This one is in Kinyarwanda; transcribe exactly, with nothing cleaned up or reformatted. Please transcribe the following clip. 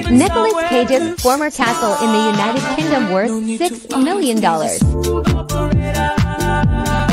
Nicolas Cage's former castle in the United Kingdom worth six million dollars.